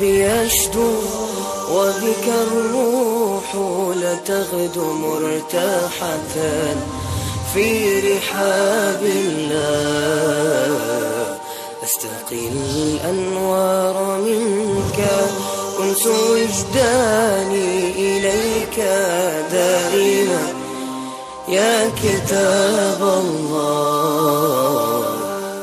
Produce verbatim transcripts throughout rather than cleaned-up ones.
يشدو وبك الروح لتغدو مرتاحة في رحاب الله. أستقي الأنوار منك كنت وجداني إليك دائما يا كتاب الله.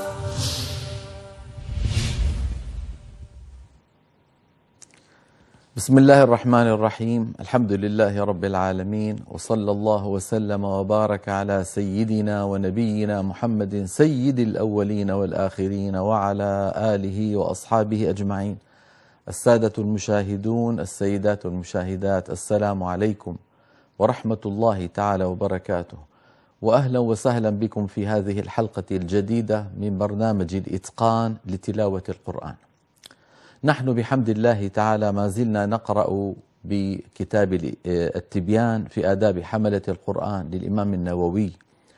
بسم الله الرحمن الرحيم. الحمد لله رب العالمين، وصلى الله وسلم وبارك على سيدنا ونبينا محمد سيد الأولين والآخرين وعلى آله وأصحابه أجمعين. السادة المشاهدون، السيدات المشاهدات، السلام عليكم ورحمة الله تعالى وبركاته، وأهلا وسهلا بكم في هذه الحلقة الجديدة من برنامج الإتقان لتلاوة القرآن. نحن بحمد الله تعالى ما زلنا نقرأ بكتاب التبيان في آداب حملة القرآن للإمام النووي.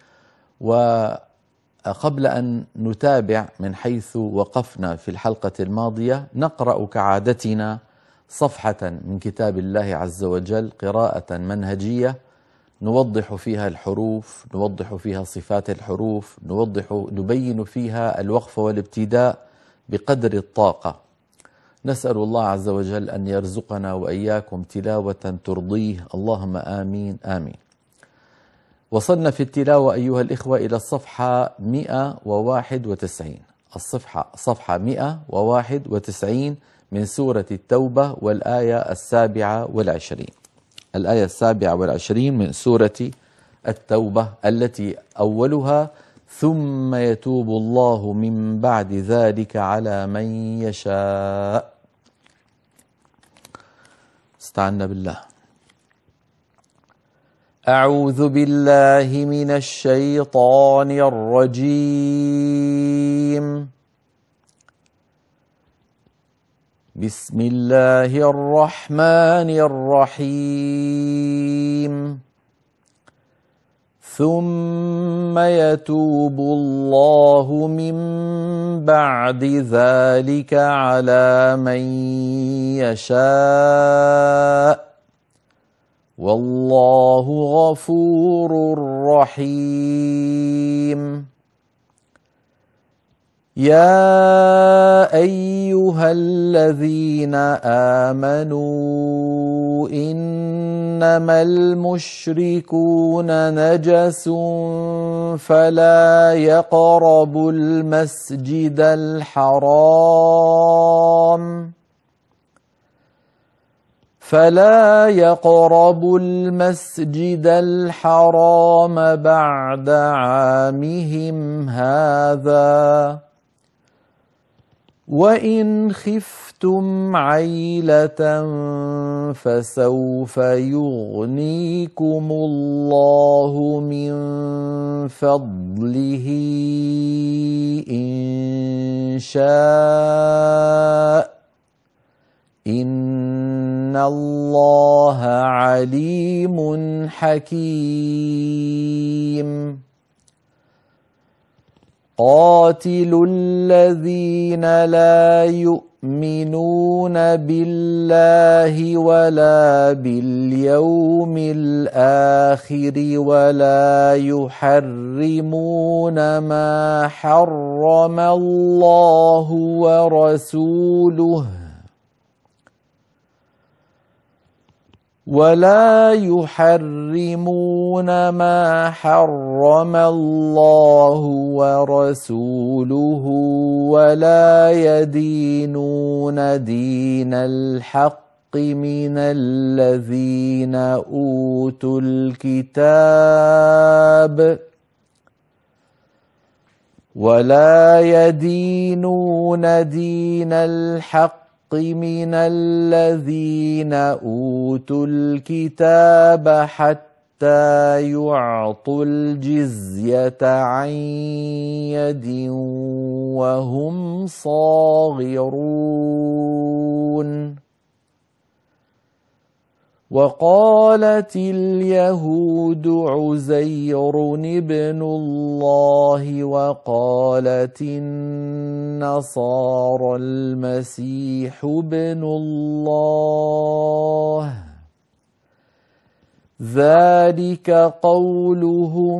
وقبل أن نتابع من حيث وقفنا في الحلقة الماضية، نقرأ كعادتنا صفحة من كتاب الله عز وجل قراءة منهجية نوضح فيها الحروف، نوضح فيها صفات الحروف، نوضح نبين فيها الوقف والابتداء بقدر الطاقة. نسأل الله عز وجل أن يرزقنا وإياكم تلاوة ترضيه، اللهم آمين آمين. وصلنا في التلاوة أيها الإخوة إلى الصفحة مئة وواحد وتسعين، الصفحة صفحة مئة وواحد وتسعين من سورة التوبة، والآية السابعة والعشرين. الآية السابعة والعشرين من سورة التوبة التي أولها: ثم يتوب الله من بعد ذلك على من يشاء. استعنا بالله. أعوذ بالله من الشيطان الرجيم. بسم الله الرحمن الرحيم. ثم يتوب الله من بعد ذلك على من يشاء والله غفور رحيم. يا أيها الذين آمنوا إنما المشركون نجس فلا يقربوا المسجد الحرام فلا يقربوا المسجد الحرام بعد عامهم هذا، وإن خفتم عيلة فسوف يغنيكم الله من فضله إن شاء، إن الله عليم حكيم. قاتلوا الذين لا يؤمنون بالله ولا باليوم الآخر ولا يحرمون ما حرم الله ورسوله ولا يحرمون ما حرم الله ورسوله ولا يدينون دين الحق من الذين أوتوا الكتاب ولا يدينون دين الحق من الذين أوتوا الكتاب حتى يعطوا الجزية عن يد وهم صاغرون. وقالت اليهود عزير ابن الله وقالت النصارى المسيح ابن الله ذلك قولهم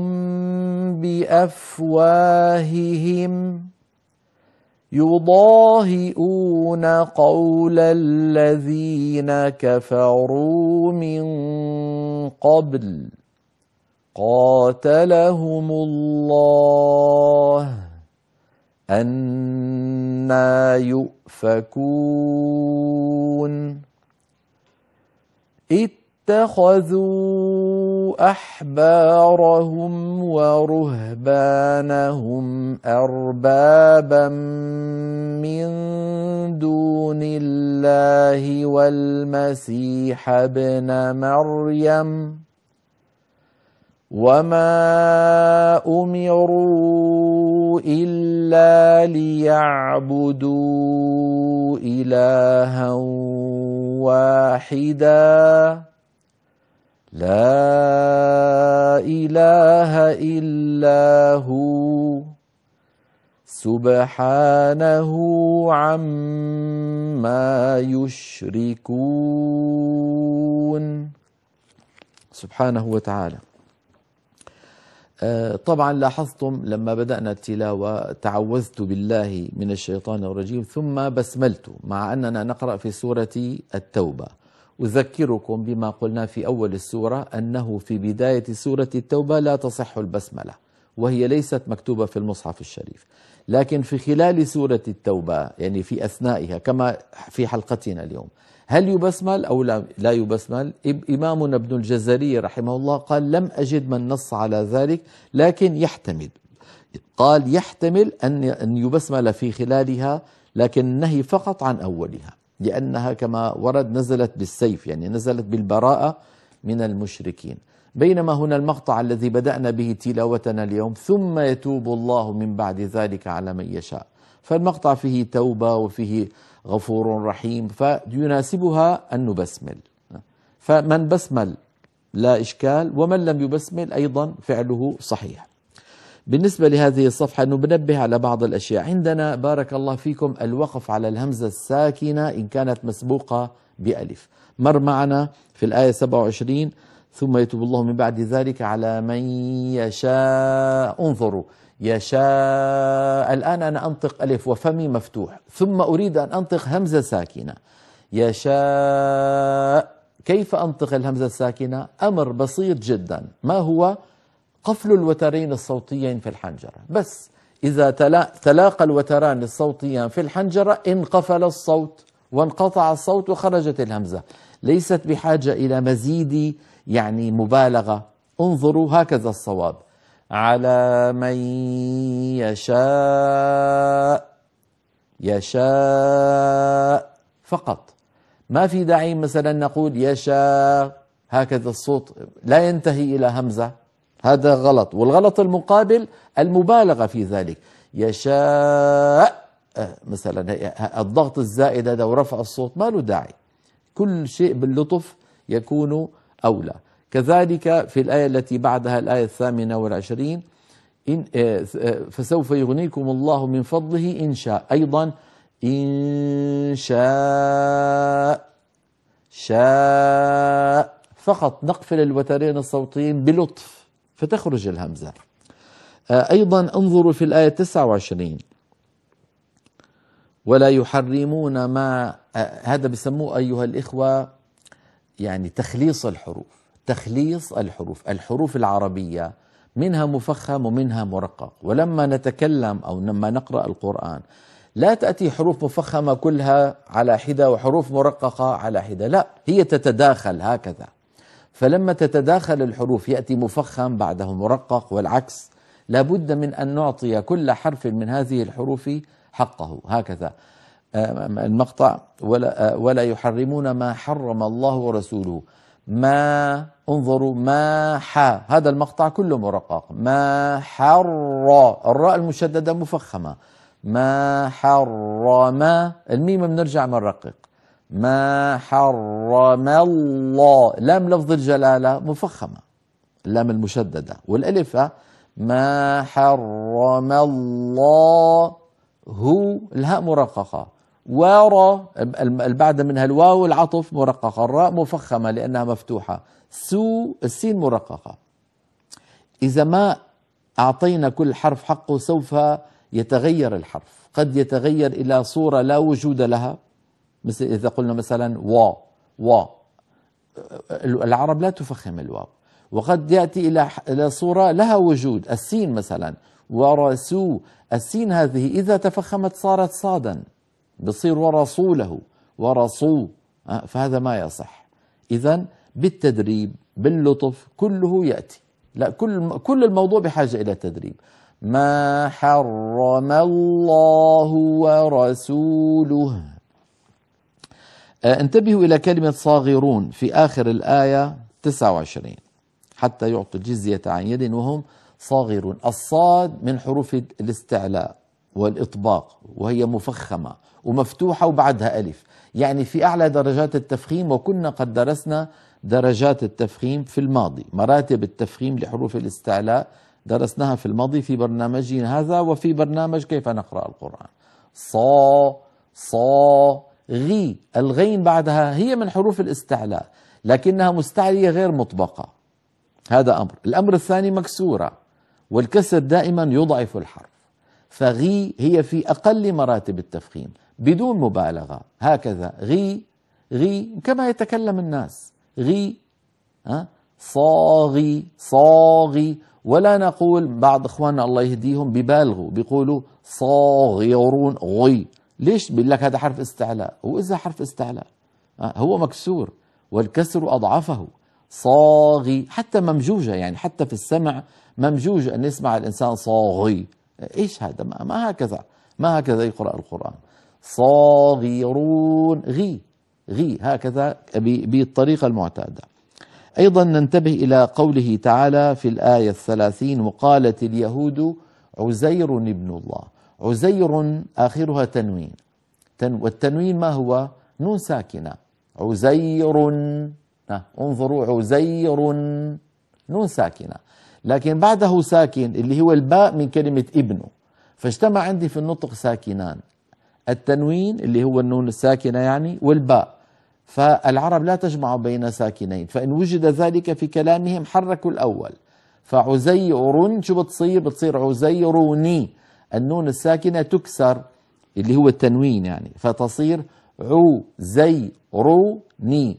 بأفواههم يضاهئون قول الذين كفروا من قبل قاتلهم الله أنى يؤفكون اتخذوا أحبارهم ورهبانهم أربابا من دون الله والمسيح ابن مريم وما أمروا إلا ليعبدوا إلها واحدا لا إله إلا هو سبحانه عما يشركون. سبحانه وتعالى. طبعا لاحظتم لما بدأنا التلاوة تعوذت بالله من الشيطان الرجيم ثم بسملت مع أننا نقرأ في سورة التوبة. أذكركم بما قلنا في أول السورة أنه في بداية سورة التوبة لا تصح البسملة وهي ليست مكتوبة في المصحف الشريف، لكن في خلال سورة التوبة يعني في أثنائها كما في حلقتنا اليوم هل يبسمل أو لا, لا يبسمل؟ إمامنا ابن الجزري رحمه الله قال لم أجد من نص على ذلك لكن يحتمل، قال يحتمل أن يبسمل في خلالها لكن النهي فقط عن أولها لأنها كما ورد نزلت بالسيف يعني نزلت بالبراءة من المشركين. بينما هنا المقطع الذي بدأنا به تلاوتنا اليوم ثم يتوب الله من بعد ذلك على من يشاء، فالمقطع فيه توبة وفيه غفور رحيم فيناسبها أن نبسمل، فمن بسمل لا إشكال ومن لم يبسمل أيضا فعله صحيح. بالنسبة لهذه الصفحة نبنبه على بعض الأشياء. عندنا بارك الله فيكم الوقف على الهمزة الساكنة إن كانت مسبوقة بألف، مر معنا في الآية سبعة وعشرين ثم يتوب الله من بعد ذلك على من يشاء. انظروا يشاء، الآن أنا أنطق ألف وفمي مفتوح ثم أريد أن أنطق همزة ساكنة يشاء. كيف أنطق الهمزة الساكنة؟ أمر بسيط جدا، ما هو؟ قفل الوترين الصوتيين في الحنجرة، بس إذا تلاقى الوتران الصوتيان في الحنجرة انقفل الصوت وانقطع الصوت وخرجت الهمزة، ليست بحاجة إلى مزيد يعني مبالغة. انظروا هكذا الصواب على من يشاء يشاء فقط، ما في داعي مثلا نقول يشاء هكذا الصوت لا ينتهي إلى همزة، هذا غلط. والغلط المقابل المبالغة في ذلك يشاء مثلا الضغط الزائد هذا ورفع الصوت ما له داعي، كل شيء باللطف يكون أولى. كذلك في الآية التي بعدها الآية الثامنة والعشرين إن فسوف يغنيكم الله من فضله إن شاء، أيضا إن شاء شاء فقط نقفل الوترين الصوتيين بلطف فتخرج الهمزة. أيضا انظروا في الآية تسعة وعشرين ولا يحرمون ما، هذا بسموه أيها الإخوة يعني تخليص الحروف، تخليص الحروف. الحروف العربية منها مفخم ومنها مرقق، ولما نتكلم أو لما نقرأ القرآن لا تأتي حروف مفخمة كلها على حدة وحروف مرققة على حدة، لا هي تتداخل هكذا، فلما تتداخل الحروف يأتي مفخم بعده مرقق والعكس، لابد من أن نعطي كل حرف من هذه الحروف حقه هكذا. المقطع ولا, ولا يحرمون ما حرم الله ورسوله، ما انظروا ما ح، هذا المقطع كله مرقق، ما حر الراء المشددة مفخمة، ما حرم الميم بنرجع بنرقق، ما حرم الله، لام لفظ الجلالة مفخمة، اللام المشددة، والألف ما حرم الله، هو الهاء مرققة، ورا البعد منها الواو العطف مرققة، الراء مفخمة لأنها مفتوحة، سو السين مرققة. إذا ما أعطينا كل حرف حقه سوف يتغير الحرف، قد يتغير إلى صورة لا وجود لها، مثل إذا قلنا مثلا وا وا، العرب لا تفخم الواو، وقد يأتي إلى إلى صورة لها وجود، السين مثلا ورسو، السين هذه إذا تفخمت صارت صادا، بصير ورسوله ورسو، فهذا ما يصح. إذن بالتدريب باللطف كله يأتي، لا كل كل الموضوع بحاجة إلى تدريب. ما حرم الله ورسوله. انتبهوا إلى كلمة صاغرون في آخر الآية تسعة وعشرين، حتى يعطوا الجزية عن يد وهم صاغرون. الصاد من حروف الاستعلاء والإطباق، وهي مفخمة ومفتوحة وبعدها ألف، يعني في أعلى درجات التفخيم، وكنا قد درسنا درجات التفخيم في الماضي، مراتب التفخيم لحروف الاستعلاء درسناها في الماضي في برنامجنا هذا وفي برنامج كيف نقرأ القرآن. صا صا غي، الغين بعدها هي من حروف الاستعلاء لكنها مستعلية غير مطبقة، هذا أمر. الأمر الثاني مكسورة، والكسر دائما يضعف الحرف، فغي هي في أقل مراتب التفخيم بدون مبالغة، هكذا غي غي كما يتكلم الناس، غي ها صاغي صاغي، ولا نقول بعض إخواننا الله يهديهم ببالغوا بيقولوا صاغرون غي، ليش؟ بيقول لك هذا حرف استعلاء، وإذا حرف استعلاء هو مكسور والكسر أضعفه، صاغي حتى ممجوجة، يعني حتى في السمع ممجوجة، أن يسمع الإنسان صاغي، إيش هذا؟ ما, ما هكذا ما هكذا يقرأ القرآن، صاغرون غي غي هكذا بالطريقة المعتادة. أيضا ننتبه إلى قوله تعالى في الآية الثلاثين وقالت اليهود عزير ابن الله، عزير آخرها تنوين، والتنوين ما هو؟ نون ساكنة، عزير، انظروا عزير نون ساكنة، لكن بعده ساكن اللي هو الباء من كلمة ابنه، فاجتمع عندي في النطق ساكنان، التنوين اللي هو النون الساكنة يعني والباء، فالعرب لا تجمع بين ساكنين، فإن وجد ذلك في كلامهم حركوا الأول، فعزير شو بتصير؟ بتصير عزيروني، النون الساكنة تكسر اللي هو التنوين يعني، فتصير عزيروني،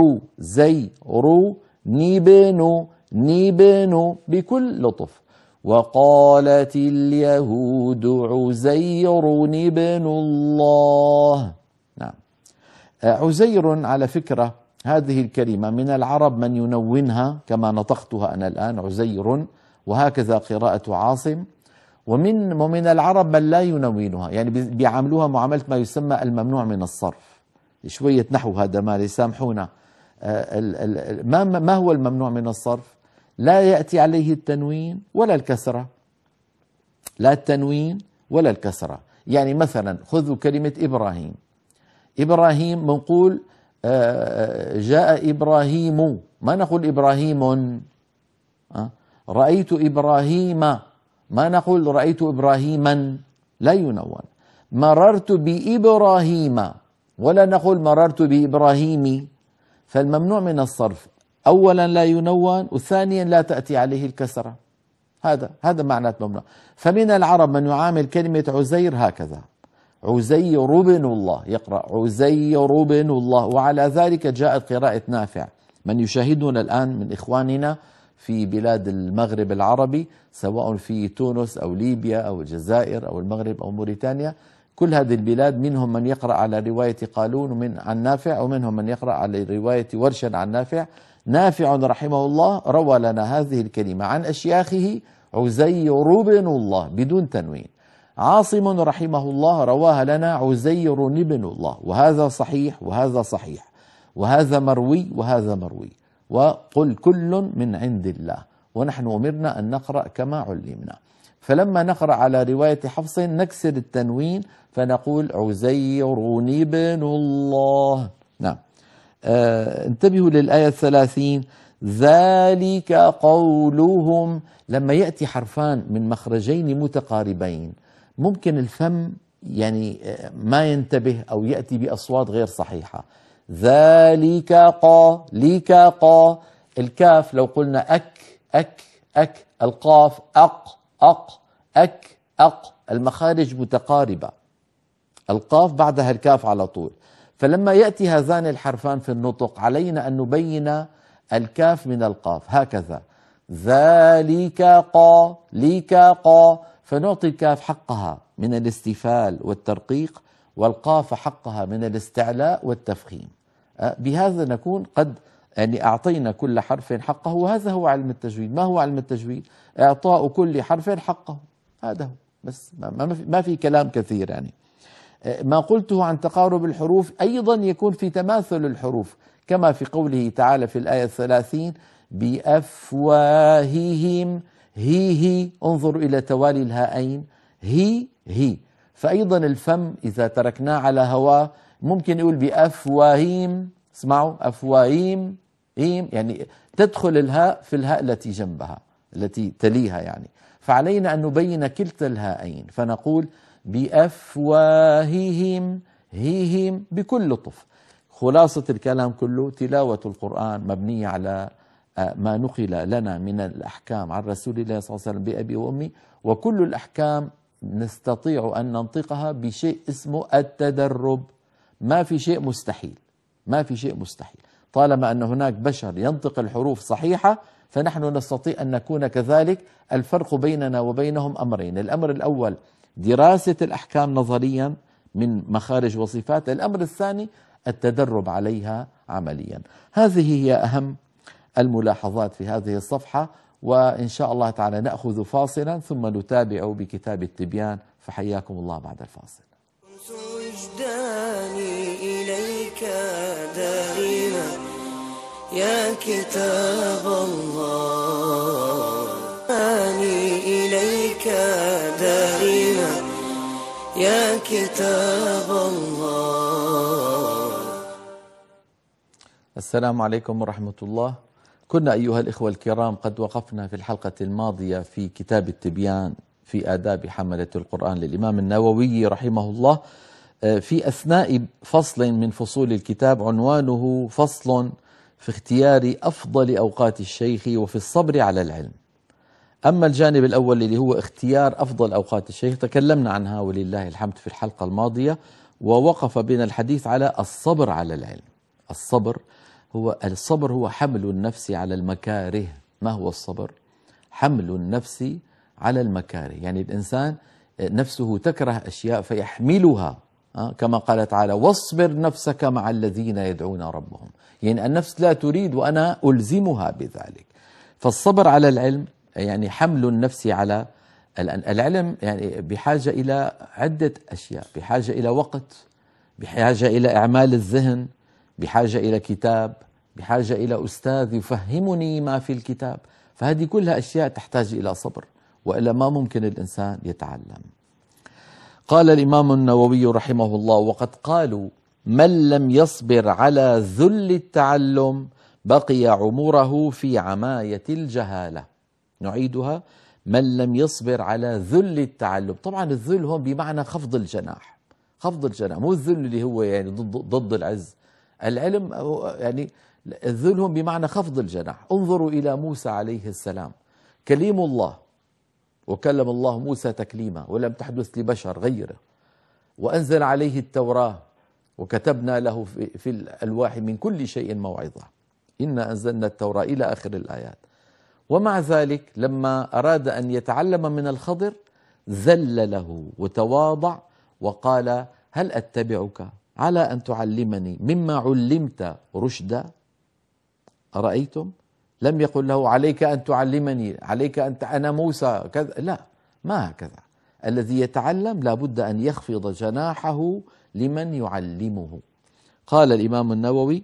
عزيروني بنو نبنو بكل لطف. وقالت اليهود عزير ابن الله. نعم، عزير على فكرة هذه الكلمة من العرب من ينونها كما نطقتها أنا الآن عزير، وهكذا قراءة عاصم، ومن ومن العرب من لا ينونها، يعني بيعاملوها معاملة ما يسمى الممنوع من الصرف، شوية نحو هذا ما يسامحونا. ما ما هو الممنوع من الصرف؟ لا يأتي عليه التنوين ولا الكسرة، لا التنوين ولا الكسرة. يعني مثلا خذوا كلمة إبراهيم، إبراهيم بنقول جاء إبراهيم، ما نقول إبراهيم. رأيت إبراهيم، ما نقول رأيت إبراهيما، لا ينون. مررت بإبراهيم، ولا نقول مررت بإبراهيم. فالممنوع من الصرف أولا لا ينون، وثانيا لا تأتي عليه الكسرة، هذا هذا معنى ممنوع. فمن العرب من يعامل كلمة عزير هكذا، عزير بن الله، يقرأ عزير بن الله، وعلى ذلك جاءت قراءة نافع. من يشاهدنا الآن من إخواننا في بلاد المغرب العربي، سواء في تونس أو ليبيا أو الجزائر أو المغرب أو موريتانيا، كل هذه البلاد منهم من يقرأ على رواية قالون ومن عن نافع، ومنهم من يقرأ على رواية ورش عن نافع. نافع رحمه الله روى لنا هذه الكلمة عن أشياخه عزير بن الله بدون تنوين. عاصم رحمه الله رواها لنا عزير بن الله، وهذا صحيح وهذا صحيح، وهذا مروي وهذا مروي، وقل كل من عند الله، ونحن أمرنا أن نقرأ كما علمنا. فلما نقرأ على رواية حفص نكسر التنوين فنقول عزير بن الله. نعم. آه انتبهوا للآية الثلاثين، ذلك قولهم. لما يأتي حرفان من مخرجين متقاربين ممكن الفم يعني ما ينتبه أو يأتي بأصوات غير صحيحة. ذلك قا، ليك قا. الكاف لو قلنا أك أك أك، القاف أق أق أك أق، المخارج متقاربة، القاف بعدها الكاف على طول. فلما يأتي هذان الحرفان في النطق علينا أن نبين الكاف من القاف هكذا، ذلك قا، ليك قا، فنعطي الكاف حقها من الاستفال والترقيق، والقاف حقها من الاستعلاء والتفخيم. بهذا نكون قد يعني أعطينا كل حرف حقه، وهذا هو علم التجويد. ما هو علم التجويد؟ إعطاء كل حرف حقه، هذا هو بس، ما في, ما في كلام كثير. يعني ما قلته عن تقارب الحروف أيضا يكون في تماثل الحروف، كما في قوله تعالى في الآية الثلاثين، بأفواههم، هي هي، انظر إلى توالي الهاءين، هي هي. فأيضا الفم إذا تركناه على هواه ممكن يقول بأفواههم، اسمعوا، أفواههم، هيم، يعني تدخل الهاء في الهاء التي جنبها التي تليها يعني. فعلينا أن نبين كلتا الهاءين، فنقول بأفواههم، هيهم، بكل لطف. خلاصة الكلام كله، تلاوة القرآن مبنية على ما نقل لنا من الأحكام عن رسول الله صلى الله عليه وسلم بأبي وأمي، وكل الأحكام نستطيع أن ننطقها بشيء اسمه التدرب. ما في شيء مستحيل، ما في شيء مستحيل، طالما أن هناك بشر ينطق الحروف صحيحة فنحن نستطيع أن نكون كذلك. الفرق بيننا وبينهم أمرين: الأمر الأول دراسة الأحكام نظريا من مخارج وصفات، الأمر الثاني التدرب عليها عمليا. هذه هي أهم الملاحظات في هذه الصفحة، وإن شاء الله تعالى نأخذ فاصلا ثم نتابع بكتاب التبيان، فحياكم الله بعد الفاصل. وجداني إليك دائما يا كتاب الله، أني إليك دائما يا كتاب الله. السلام عليكم ورحمة الله. كنا أيها الإخوة الكرام قد وقفنا في الحلقة الماضية في كتاب التبيان في آداب حملة القرآن للإمام النووي رحمه الله، في أثناء فصل من فصول الكتاب عنوانه فصل في اختيار أفضل أوقات الشيخ وفي الصبر على العلم. أما الجانب الأول اللي هو اختيار أفضل أوقات الشيخ تكلمنا عنها ولله الحمد في الحلقة الماضية، ووقف بنا الحديث على الصبر على العلم. الصبر هو الصبر هو حمل النفس على المكاره. ما هو الصبر؟ حمل النفس على المكاره، يعني الإنسان نفسه تكره أشياء فيحملها، كما قال تعالى واصبر نفسك مع الذين يدعون ربهم، يعني النفس لا تريد وأنا ألزمها بذلك. فالصبر على العلم يعني حمل النفس على العلم، يعني بحاجة إلى عدة أشياء، بحاجة إلى وقت، بحاجة إلى إعمال الذهن، بحاجة إلى كتاب، بحاجة إلى أستاذ يفهمني ما في الكتاب. فهذه كلها أشياء تحتاج إلى صبر، وإلا ما ممكن الإنسان يتعلم. قال الإمام النووي رحمه الله: وقد قالوا من لم يصبر على ذل التعلم بقي عمره في عماية الجهالة. نعيدها: من لم يصبر على ذل التعلم. طبعا الذل هون بمعنى خفض الجناح، خفض الجناح، مو الذل اللي هو يعني ضد, ضد العز. العلم يعني الذل هون بمعنى خفض الجناح. انظروا إلى موسى عليه السلام، كليم الله، وكلم الله موسى تكليما، ولم تحدث لبشر غيره، وأنزل عليه التوراة، وكتبنا له في, في الألواح من كل شيء موعظة، إنا أنزلنا التوراة إلى آخر الآيات. ومع ذلك لما أراد أن يتعلم من الخضر ذل له وتواضع وقال: هل أتبعك على أن تعلمني مما علمت رشدا؟ أرأيتم؟ لم يقل له عليك أن تعلمني، عليك أن أنا موسى كذا، لا، ما هكذا. الذي يتعلم لا بد أن يخفض جناحه لمن يعلمه. قال الإمام النووي: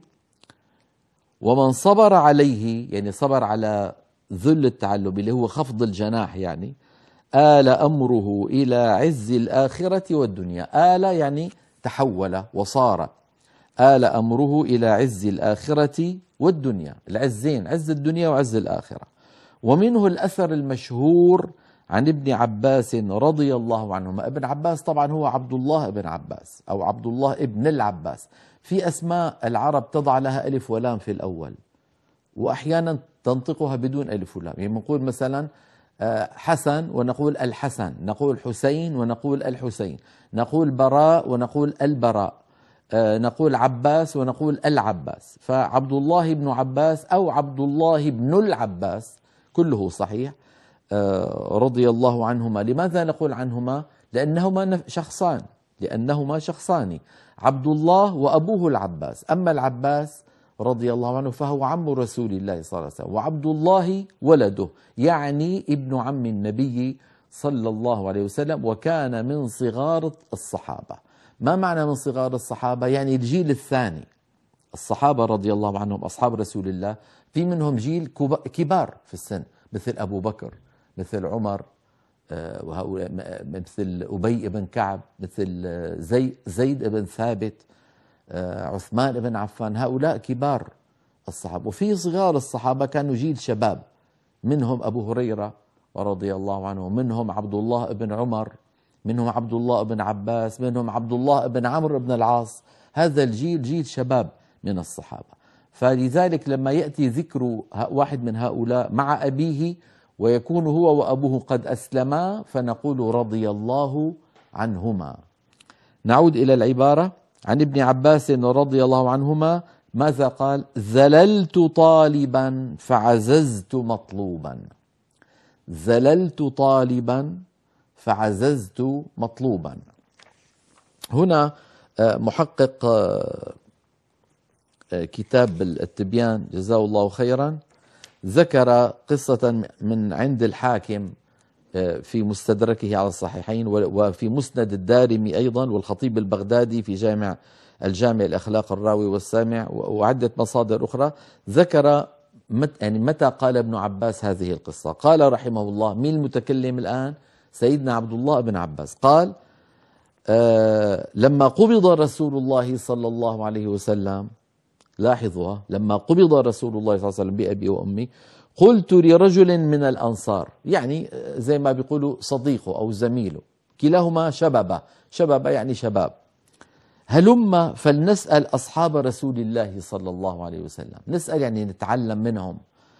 ومن صبر عليه، يعني صبر على ذل التعلم اللي هو خفض الجناح، يعني آل أمره إلى عز الآخرة والدنيا. آل يعني تحول وصار، آل أمره إلى عز الآخرة والدنيا، العزين، عز الدنيا وعز الآخرة. ومنه الأثر المشهور عن ابن عباس رضي الله عنهما. ابن عباس طبعا هو عبد الله ابن عباس أو عبد الله ابن العباس. في أسماء العرب تضع لها ألف ولام في الأول، وأحيانا تنطقها بدون ألف ولام. يعني نقول مثلا حسن ونقول الحسن، نقول حسين ونقول الحسين، نقول براء ونقول البراء، نقول عباس ونقول العباس. فعبد الله بن عباس أو عبد الله بن العباس كله صحيح رضي الله عنهما. لماذا نقول عنهما؟ لأنهما شخصان، لأنهما شخصان، عبد الله وأبوه العباس. أما العباس رضي الله عنه فهو عم رسول الله صلى الله عليه وسلم، وعبد الله ولده، يعني ابن عم النبي صلى الله عليه وسلم، وكان من صغار الصحابة. ما معنى من صغار الصحابة؟ يعني الجيل الثاني. الصحابة رضي الله عنهم أصحاب رسول الله في منهم جيل كبار في السن، مثل أبو بكر، مثل عمر، مثل أبي بن كعب، مثل زي زيد بن ثابت، عثمان بن عفان. هؤلاء كبار الصحابة. وفي صغار الصحابة كانوا جيل شباب، منهم أبو هريرة رضي الله عنه، منهم عبد الله بن عمر، منهم عبد الله بن عباس، منهم عبد الله بن عمرو بن العاص. هذا الجيل جيل شباب من الصحابة. فلذلك لما يأتي ذكر واحد من هؤلاء مع أبيه ويكون هو وأبوه قد أسلما فنقول رضي الله عنهما. نعود إلى العبارة. عن ابن عباس رضي الله عنهما ماذا قال؟ زللت طالبا فعززت مطلوبا. زللت طالبا فعززت مطلوبا. هنا محقق كتاب التبيان جزاه الله خيرا ذكر قصة من عند الحاكم في مستدركه على الصحيحين، وفي مسند الدارمي أيضا، والخطيب البغدادي في جامع الجامع الأخلاق الراوي والسامع، وعدة مصادر أخرى. ذكر مت يعني متى قال ابن عباس هذه القصة. قال رحمه الله، مين المتكلم الآن؟ سيدنا عبد الله بن عباس. قال آه لما قبض رسول الله صلى الله عليه وسلم، لاحظوا، لما قبض رسول الله صلى الله عليه وسلم بأبي وأمي، قلت لرجل من الأنصار، يعني زي ما بيقولوا صديقه أو زميله، كلاهما شبابة، شبابة يعني شباب، هلم فلنسأل أصحاب رسول الله صلى الله عليه وسلم. نسأل يعني نتعلم منهم،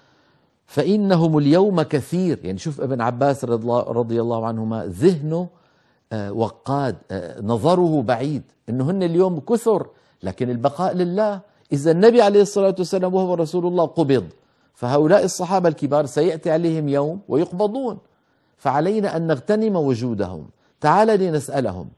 فإنهم اليوم كثير. يعني شوف ابن عباس رضي الله عنهما ذهنه وقاد، نظره بعيد، إنه هن اليوم كثر لكن البقاء لله. إذا النبي عليه الصلاة والسلام وهو رسول الله قبض، فهؤلاء الصحابة الكبار سيأتي عليهم يوم ويقبضون، فعلينا أن نغتنم وجودهم. تعال لنسألهم.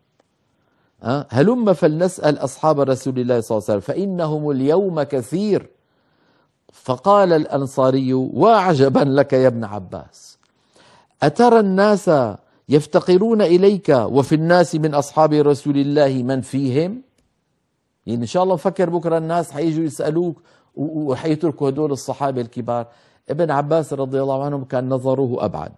هلم فلنسأل أصحاب رسول الله صلى الله عليه وسلم فإنهم اليوم كثير. فقال الأنصاري: وعجبا لك يا ابن عباس، أترى الناس يفتقرون إليك وفي الناس من أصحاب رسول الله من فيهم؟ يعني إن شاء الله فكر بكرة الناس حيجوا يسألوك وحيتركوا هدول الصحابة الكبار. ابن عباس رضي الله عنهم كان نظره أبعد.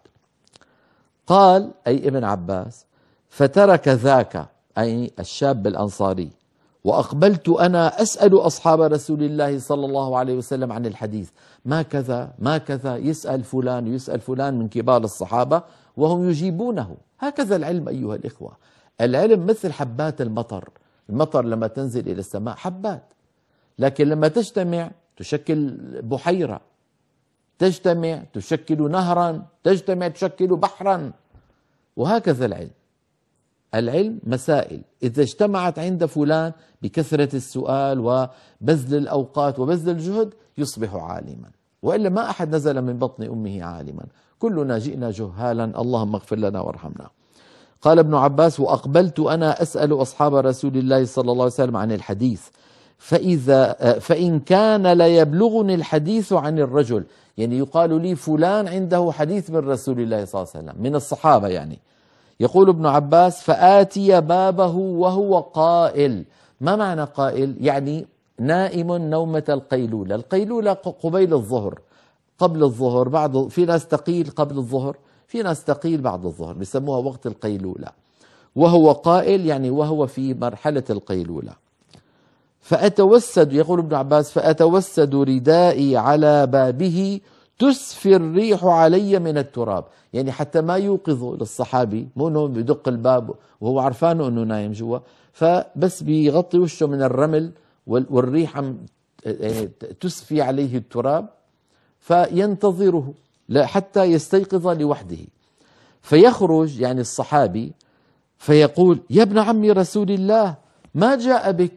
قال أي ابن عباس: فترك ذاك أي الشاب الأنصاري، وأقبلت أنا أسأل أصحاب رسول الله صلى الله عليه وسلم عن الحديث. ما كذا ما كذا، يسأل فلان ويسأل فلان من كبار الصحابة وهم يجيبونه. هكذا العلم أيها الإخوة. العلم مثل حبات المطر. المطر لما تنزل إلى السماء حبات، لكن لما تجتمع تشكل بحيرة، تجتمع تشكل نهرا، تجتمع تشكل بحرا. وهكذا العلم. العلم مسائل إذا اجتمعت عند فلان بكثرة السؤال وبذل الأوقات وبذل الجهد يصبح عالما، وإلا ما أحد نزل من بطن أمه عالما، كلنا جئنا جهالا، اللهم اغفر لنا وارحمنا. قال ابن عباس: وأقبلت أنا أسأل أصحاب رسول الله صلى الله عليه وسلم عن الحديث، فإذا فإن كان لا يبلغني الحديث عن الرجل، يعني يقال لي فلان عنده حديث من رسول الله صلى الله عليه وسلم من الصحابة. يعني يقول ابن عباس: فآتي بابه وهو قائل. ما معنى قائل؟ يعني نائم نومة القيلولة. القيلولة قبيل الظهر، قبل الظهر، بعد في ناس تقيل قبل الظهر، في ناس تقيل بعد الظهر، بيسموها وقت القيلولة. وهو قائل يعني وهو في مرحلة القيلولة. فأتوسد، يقول ابن عباس: فأتوسد ردائي على بابه تسفي الريح علي من التراب. يعني حتى ما يوقظوا للصحابي، مو انه بدق الباب وهو عرفانه انه نايم جوا، فبس بيغطي وشه من الرمل والريح عم تسفي عليه التراب، فينتظره حتى يستيقظ لوحده. فيخرج يعني الصحابي فيقول: يا ابن عم رسول الله، ما جاء بك؟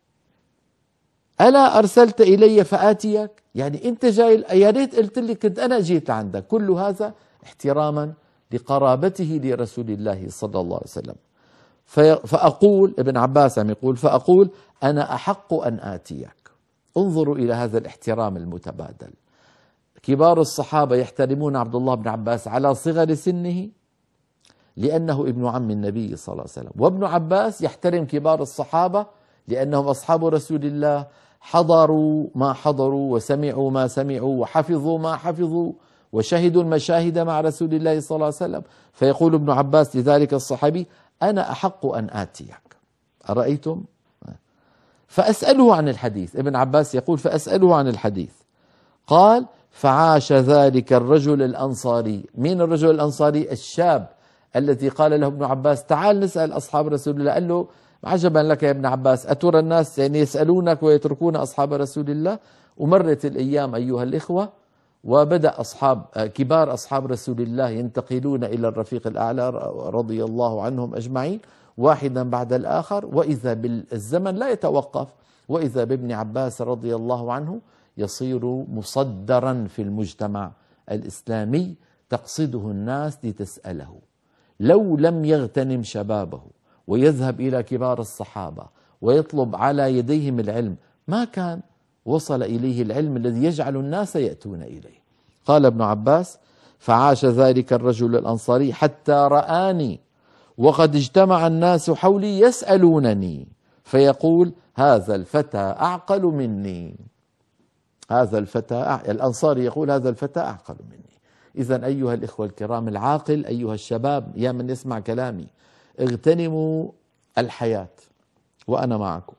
ألا أرسلت إلي فآتيك؟ يعني أنت جاي، يا ريت قلت لي كنت أنا جيت لعندك. كل هذا احتراما لقرابته لرسول الله صلى الله عليه وسلم. فأقول، ابن عباس عم يقول: فأقول أنا أحق أن آتيك. انظروا إلى هذا الاحترام المتبادل. كبار الصحابة يحترمون عبد الله بن عباس على صغر سنه لأنه ابن عم النبي صلى الله عليه وسلم، وابن عباس يحترم كبار الصحابة لأنهم أصحاب رسول الله، حضروا ما حضروا وسمعوا ما سمعوا وحفظوا ما حفظوا وشهدوا المشاهد مع رسول الله صلى الله عليه وسلم. فيقول ابن عباس لذلك الصحابي: أنا أحق أن آتيك. أرأيتم؟ فأسأله عن الحديث. ابن عباس يقول: فأسأله عن الحديث. قال: فعاش ذلك الرجل الأنصاري. من الرجل الأنصاري؟ الشاب الذي قال له ابن عباس: تعال نسأل أصحاب رسول الله. قال له: عجبا لك يا ابن عباس، أترى الناس يعني يسألونك ويتركون أصحاب رسول الله؟ ومرت الأيام أيها الإخوة، وبدأ أصحاب كبار أصحاب رسول الله ينتقلون إلى الرفيق الأعلى رضي الله عنهم أجمعين، واحدا بعد الآخر، وإذا بالزمن لا يتوقف، وإذا بابن عباس رضي الله عنه يصير مصدرا في المجتمع الإسلامي، تقصده الناس لتسأله. لو لم يغتنم شبابه ويذهب إلى كبار الصحابة ويطلب على يديهم العلم، ما كان وصل إليه العلم الذي يجعل الناس يأتون إليه. قال ابن عباس: فعاش ذلك الرجل الأنصاري حتى رآني وقد اجتمع الناس حولي يسألونني، فيقول: هذا الفتى أعقل مني. هذا الفتى أع... الأنصاري يقول: هذا الفتى أعقل مني. إذن أيها الإخوة الكرام، العاقل، أيها الشباب، يا من يسمع كلامي، اغتنموا الحياة وأنا معكم،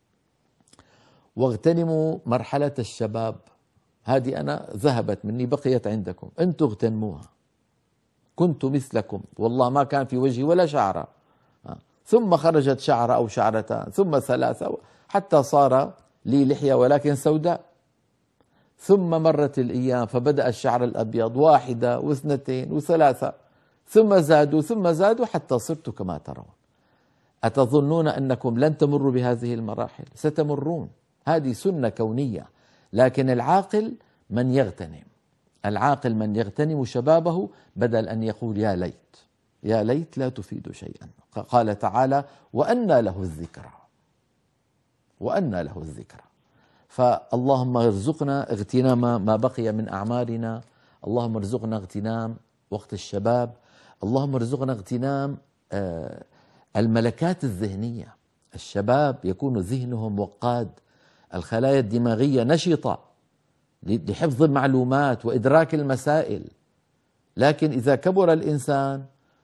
واغتنموا مرحلة الشباب. هذه أنا ذهبت مني، بقيت عندكم، أنتم اغتنموها. كنت مثلكم والله ما كان في وجهي ولا شعرة، ثم خرجت شعرة أو شعرتان، ثم ثلاثة، حتى صار لي لحية ولكن سوداء. ثم مرت الأيام فبدأ الشعر الأبيض، واحدة واثنتين وثلاثة، ثم زادوا ثم زادوا حتى صرت كما ترون. أتظنون أنكم لن تمروا بهذه المراحل؟ ستمرون، هذه سنة كونية. لكن العاقل من يغتنم، العاقل من يغتنم شبابه بدل أن يقول يا ليت. يا ليت لا تفيد شيئا. قال تعالى: وأنى له الذكرى. وأنى له الذكرى. فاللهم ارزقنا اغتنام ما بقي من أعمارنا، اللهم ارزقنا اغتنام وقت الشباب، اللهم ارزقنا اغتنام الملكات الذهنية. الشباب يكون ذهنهم وقاد، الخلايا الدماغية نشطة لحفظ المعلومات وإدراك المسائل. لكن إذا كبر الإنسان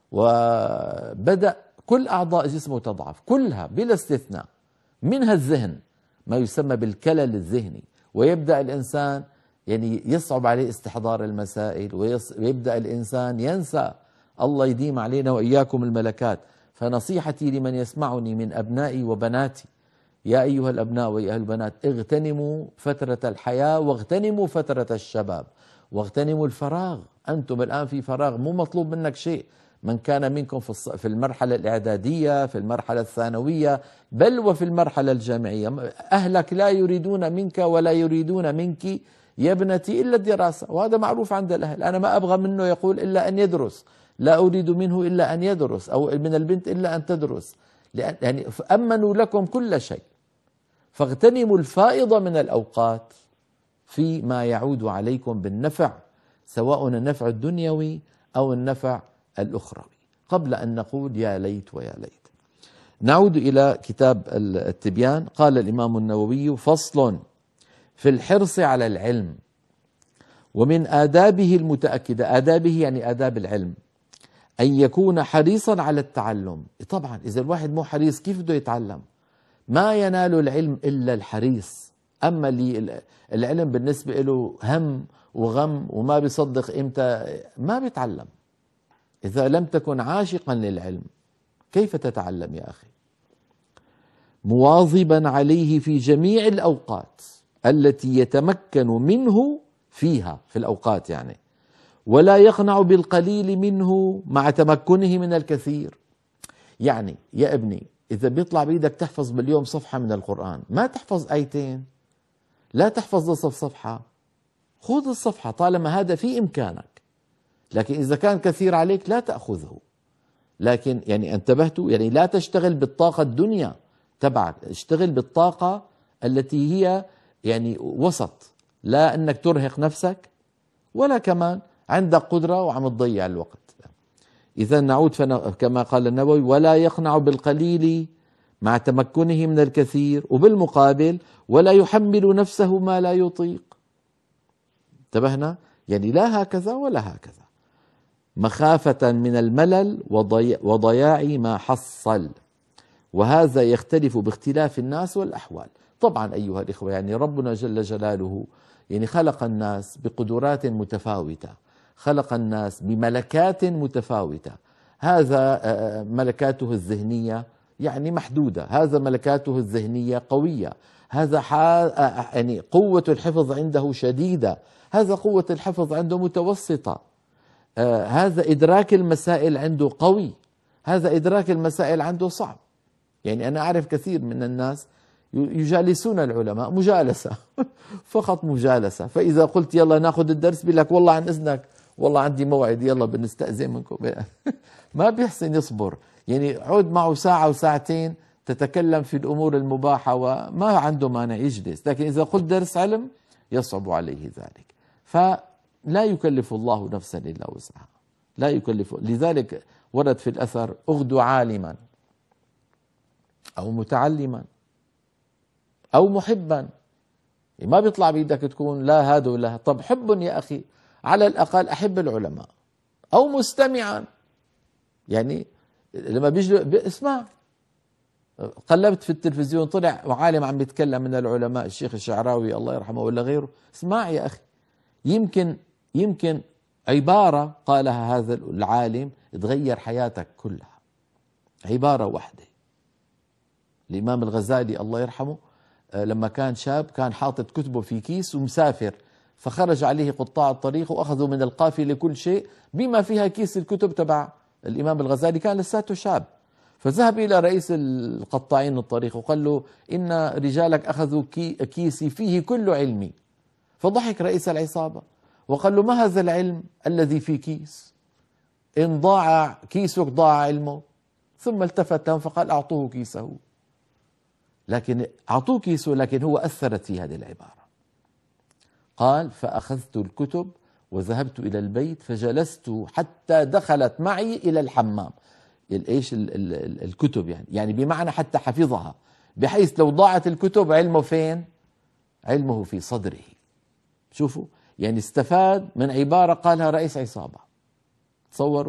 وبدأ كل أعضاء جسمه تضعف، كلها بلا استثناء، منها الذهن، ما يسمى بالكلل الذهني، ويبدأ الإنسان يعني يصعب عليه استحضار المسائل، ويبدأ الإنسان ينسى. الله يديم علينا وإياكم الملكات. فنصيحتي لمن يسمعني من أبنائي وبناتي: يا أيها الأبناء وأيها البنات، اغتنموا فترة الحياة، واغتنموا فترة الشباب، واغتنموا الفراغ. أنتم الآن في فراغ، مو مطلوب منك شيء. من كان منكم في المرحلة الإعدادية، في المرحلة الثانوية، بل وفي المرحلة الجامعية، أهلك لا يريدون منك ولا يريدون منك يا ابنتي إلا الدراسة، وهذا معروف عند الأهل. أنا ما أبغى منه يقول إلا أن يدرس، لا أريد منه إلا أن يدرس، أو من البنت إلا أن تدرس، يعني أمنوا لكم كل شيء. فاغتنموا الفائض من الأوقات فيما يعود عليكم بالنفع، سواء النفع الدنيوي أو النفع الأخروي، قبل أن نقول يا ليت ويا ليت. نعود إلى كتاب التبيان. قال الإمام النووي: فصل في الحرص على العلم، ومن آدابه المتأكدة، آدابه يعني آداب العلم، أن يكون حريصا على التعلم. طبعا إذا الواحد مو حريص كيف بده يتعلم؟ ما ينال العلم إلا الحريص. أما اللي العلم بالنسبة له هم وغم وما بيصدق إمتى، ما بيتعلم. إذا لم تكن عاشقا للعلم كيف تتعلم يا أخي؟ مواظبا عليه في جميع الأوقات التي يتمكن منه فيها، في الأوقات يعني، ولا يقنع بالقليل منه مع تمكنه من الكثير. يعني يا ابني إذا بيطلع بإيدك تحفظ باليوم صفحة من القرآن، ما تحفظ آيتين، لا تحفظ نصف صفحة، خذ الصفحة طالما هذا في إمكانك. لكن إذا كان كثير عليك لا تأخذه. لكن يعني انتبهتوا، يعني لا تشتغل بالطاقة الدنيا تبعك، اشتغل بالطاقة التي هي يعني وسط، لا أنك ترهق نفسك ولا كمان عندك قدرة وعم تضيع الوقت. إذا نعود كما قال النووي: ولا يقنع بالقليل مع تمكنه من الكثير، وبالمقابل ولا يحمل نفسه ما لا يطيق. انتبهنا؟ يعني لا هكذا ولا هكذا، مخافة من الملل وضياع ما حصل. وهذا يختلف باختلاف الناس والأحوال. طبعا أيها الإخوة، يعني ربنا جل جلاله يعني خلق الناس بقدرات متفاوتة، خلق الناس بملكات متفاوتة. هذا ملكاته الذهنية يعني محدودة، هذا ملكاته الذهنية قوية، هذا يعني قوة الحفظ عنده شديدة، هذا قوة الحفظ عنده متوسطة، هذا إدراك المسائل عنده قوي، هذا إدراك المسائل عنده صعب. يعني أنا أعرف كثير من الناس يجالسون العلماء مجالسة فقط مجالسة، فإذا قلت يلا ناخذ الدرس بيقول لك والله عن إذنك والله عندي موعد يلا بنستأذن منكم ما بيحسن يصبر. يعني عود معه ساعة وساعتين تتكلم في الأمور المباحة وما عنده مانع يجلس، لكن إذا قلت درس علم يصعب عليه ذلك. فلا يكلف الله نفسا إلا وسعها، لا يكلف. لذلك ورد في الأثر: اغدو عالما أو متعلما أو محبا. ما بيطلع بيدك تكون لا هذا ولا هذا. طب حب يا أخي، على الأقل أحب العلماء، أو مستمعا. يعني لما بيجي اسمع، قلبت في التلفزيون طلع وعالم عم بيتكلم من العلماء، الشيخ الشعراوي الله يرحمه ولا غيره، اسمع يا أخي، يمكن يمكن عبارة قالها هذا العالم تغير حياتك كلها، عبارة واحدة. الإمام الغزالي الله يرحمه لما كان شاب كان حاطط كتبه في كيس ومسافر، فخرج عليه قطاع الطريق وأخذوا من القافلة كل شيء بما فيها كيس الكتب تبع الإمام الغزالي، كان لساته شاب. فذهب إلى رئيس القطاعين الطريق وقال له: إن رجالك أخذوا كي كيسي فيه كل علمي. فضحك رئيس العصابة وقال له: ما هذا العلم الذي في كيس؟ إن ضاع كيسك ضاع علمه. ثم التفت لهم فقال: أعطوه كيسه. لكن أعطوه كيسه، لكن هو أثرت في هذه العبارة. قال: فأخذت الكتب وذهبت إلى البيت فجلست حتى دخلت معي إلى الحمام. ايش الكتب يعني يعني بمعنى حتى حفظها، بحيث لو ضاعت الكتب علمه فين؟ علمه في صدره. شوفوا، يعني استفاد من عبارة قالها رئيس عصابة. تصوروا.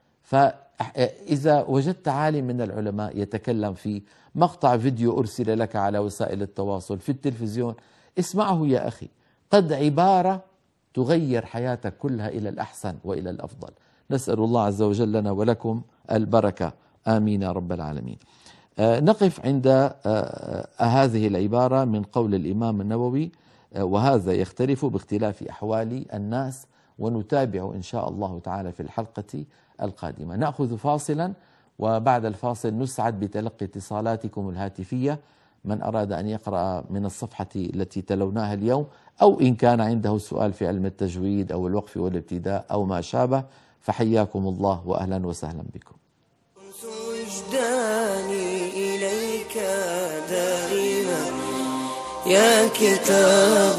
فإذا وجدت عالم من العلماء يتكلم في مقطع فيديو أرسل لك على وسائل التواصل في التلفزيون، اسمعه يا أخي، قد عبارة تغير حياتك كلها إلى الأحسن وإلى الأفضل. نسأل الله عز وجل لنا ولكم البركة، آمين يا رب العالمين. آه نقف عند آه آه هذه العبارة من قول الإمام النووي: آه وهذا يختلف باختلاف أحوال الناس. ونتابع إن شاء الله تعالى في الحلقة القادمة. نأخذ فاصلا، وبعد الفاصل نسعد بتلقي اتصالاتكم الهاتفية. من أراد أن يقرأ من الصفحة التي تلوناها اليوم، أو إن كان عنده سؤال في علم التجويد أو الوقف والابتداء أو ما شابه، فحياكم الله وأهلا وسهلا بكم. وجداني إليك دائما يا كتاب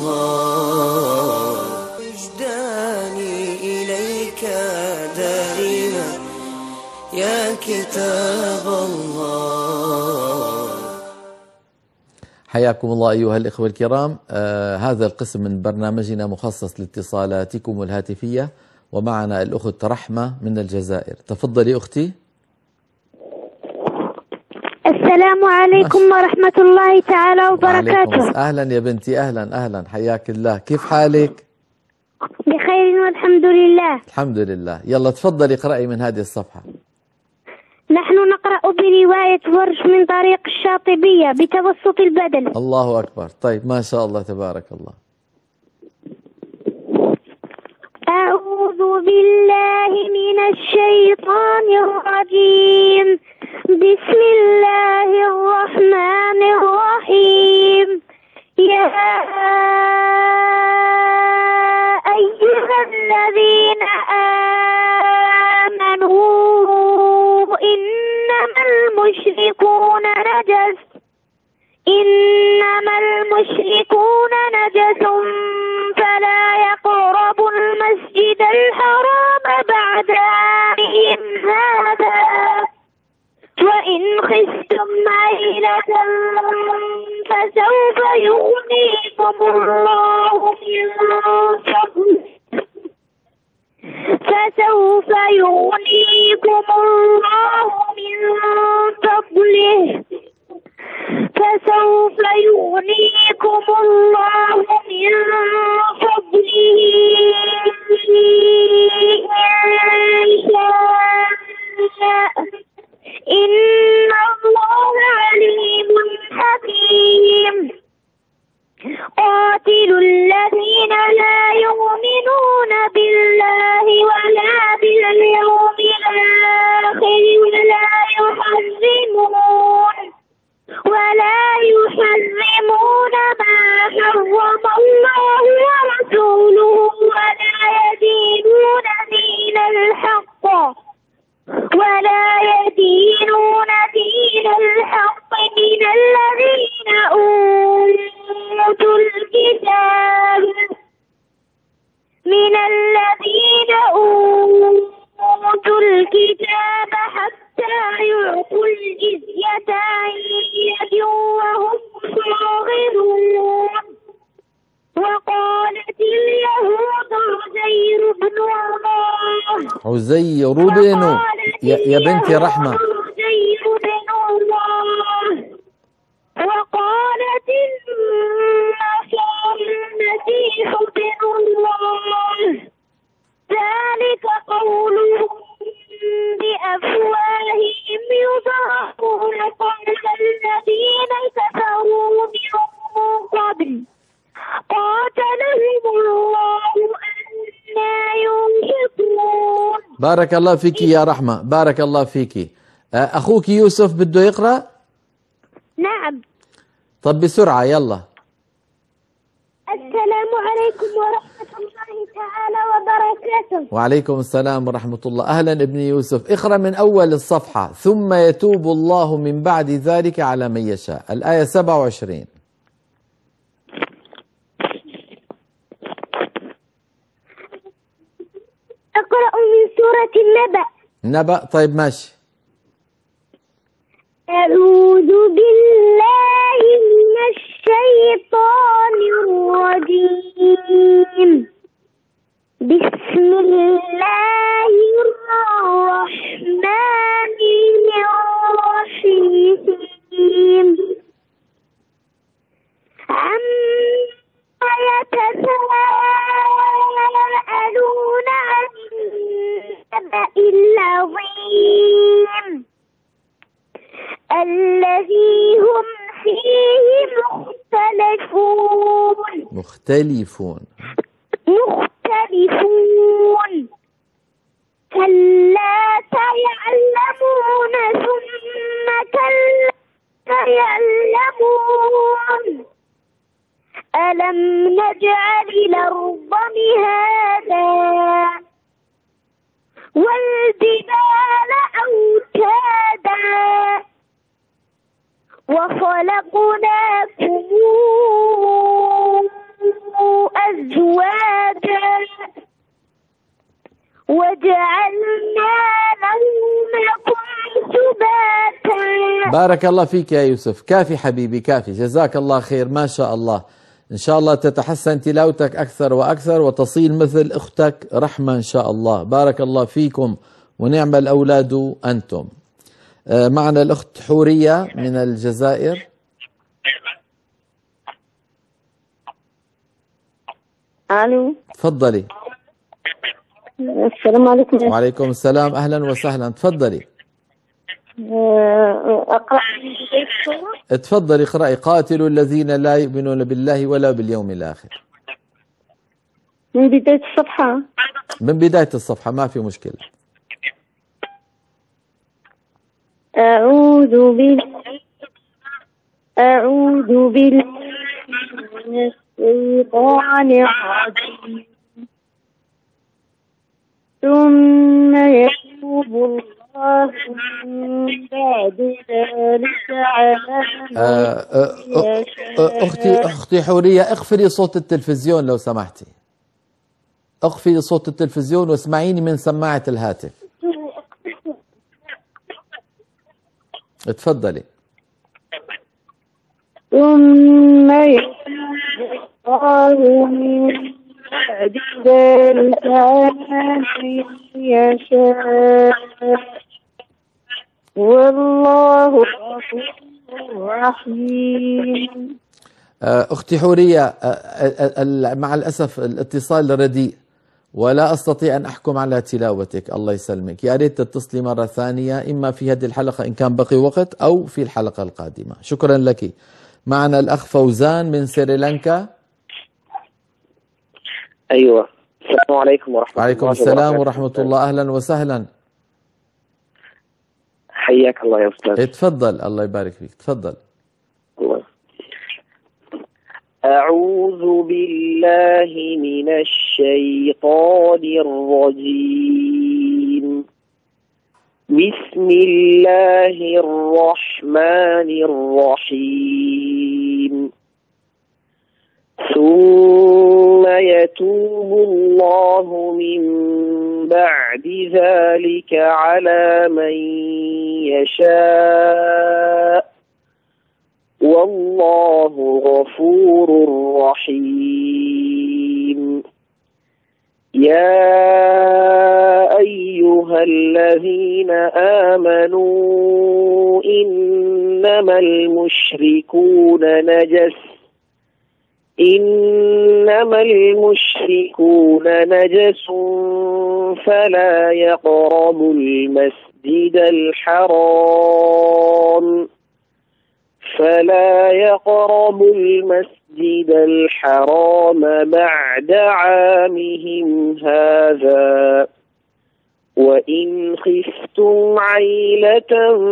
الله، وجداني إليك دائما يا كتاب الله. حياكم الله أيها الإخوة الكرام. آه هذا القسم من برنامجنا مخصص لاتصالاتكم الهاتفية، ومعنا الأخت رحمة من الجزائر. تفضلي أختي. السلام عليكم ورحمة الله تعالى وبركاته. وعليكم. أهلا يا بنتي، أهلا أهلا، حياك الله. كيف حالك؟ بخير والحمد لله. الحمد لله. يلا تفضلي اقرأي من هذه الصفحة. نحن نقرأ برواية ورش من طريق الشاطبية بتوسط البدن. الله أكبر. طيب ما شاء الله تبارك الله. أعوذ بالله من الشيطان الرجيم. بسم الله الرحمن الرحيم. يا أيها الذين آمنوا إنما المشركون نجس إنما المشركون نجس فلا يقربوا المسجد الحرام بعد عامهم هذا وإن خفتم عيلة فسوف يغنيكم الله من فضله فسوف يغنيكم الله من فضله فسوف يغنيكم الله من فضله إن شاء إن الله عليم حكيم. قاتلوا الذين لا يؤمنون بالله ولا باليوم الآخر ولا يحرمون ولا يحرمون ما حرم الله ورسوله ولا يدينون دين الحق ولا يدينون دين الحق من الذين أوتوا الكتاب من الذين أوتوا الكتاب حتى يعطوا الجزية عن يد وهم صاغرون. وقالت اليهود عزير بن الله عزير بن يا, يا بنتي رحمة عزير بن الله وقالت النصارى المسيح بن الله ذلك قولهم بأفواههم يضاهون قول الذين كفروا من قبل قاتلهم الله أنى ينفقون. بارك الله فيك يا رحمة، بارك الله فيك. أخوك يوسف بده يقرأ؟ نعم. طب بسرعة يلا. السلام عليكم ورحمة الله تعالى وبركاته. وعليكم السلام ورحمة الله. أهلا ابني يوسف، اقرأ من أول الصفحة. ثم يتوب الله من بعد ذلك على من يشاء، الآية سبعة وعشرين. أقرأ من سورة النبأ. نبأ. طيب ماشي. أعوذ بالله من الشيطان الرجيم. بسم الله الرحمن الرحيم. عما يتساءلون عن النبأ العظيم الذي هم فيه مختلفون مختلفون مختلفون كلا سيعلمون ثم كلا سيعلمون ألم نجعل الأرض مهادا والجبال أوتادا وخلقناكم أزواجا وجعلنا نومكم سباتا. بارك الله فيك يا يوسف. كافي حبيبي كافي، جزاك الله خير. ما شاء الله، إن شاء الله تتحسن تلاوتك أكثر وأكثر وتصير مثل أختك رحمة إن شاء الله. بارك الله فيكم ونعم الأولاد أنتم. آه، معنا الأخت حورية من الجزائر. الو. تفضلي. السلام عليكم. وعليكم السلام، أهلا وسهلا، تفضلي. اقرا تفضلي اقرأي. قاتلوا الذين لا يؤمنون بالله ولا باليوم الآخر. من بدايه الصفحه. من بداية الصفحة، ما في مشكلة. اعوذ بالله اعوذ بالله من الشيطان الرجيم. ثم يتوب الله من بعد ذلك على من يشاء. أختي أختي حورية، اخفضي صوت التلفزيون لو سمحتي. اخفضي صوت التلفزيون واسمعيني من سماعة الهاتف. تفضلي. ثم يتوب الله من بعد ذلك على من يشاء والله غفور رحيم. أختي حورية، مع الأسف الاتصال رديء ولا أستطيع أن أحكم على تلاوتك، الله يسلمك. يا ريت تتصلي مرة ثانية، إما في هذه الحلقة إن كان بقي وقت أو في الحلقة القادمة. شكرا لك. معنا الأخ فوزان من سريلانكا. أيوة، السلام عليكم ورحمة الله وعليكم السلام ورحمة الله، أهلا وسهلا. حياك الله يا أستاذ. اتفضل، الله يبارك فيك، تفضل. الله. أعوذ بالله من الشيطان الرجيم. بسم الله الرحمن الرحيم. ثم يتوب الله من بعد ذلك على من يشاء والله غفور رحيم. يا أيها الذين آمنوا إنما المشركون نجس إنما المشركون نجس فلا يقربوا المسجد الحرام فلا يقربوا المسجد الحرام بعد عامهم هذا وإن خفتم عيلة